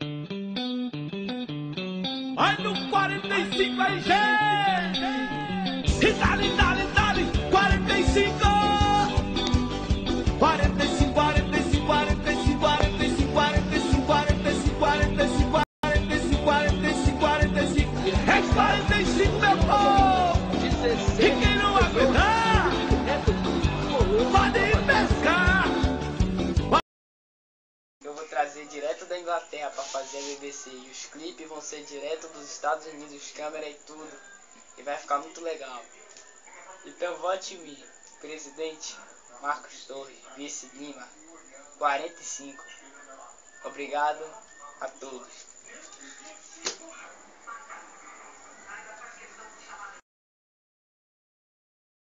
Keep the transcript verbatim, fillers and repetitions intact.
Vai no quarenta e cinco aí, gente! E dale, dale, dale! quarenta e cinco! quarenta e cinco, quarenta e cinco, quarenta e cinco, quarenta e cinco, quarenta e cinco, quarenta e cinco, quarenta e cinco, quarenta e cinco, quarenta e cinco, quarenta e cinco. É quarenta e cinco, meu povo! E quem não aguentar, pode ir pescar! Eu vou trazer direto da Inglaterra para fazer a B B C e os clipes vão ser direto dos Estados Unidos, câmera e tudo, e vai ficar muito legal. Então vote em mim, presidente Marcos Torres, vice Lima, quarenta e cinco. Obrigado a todos.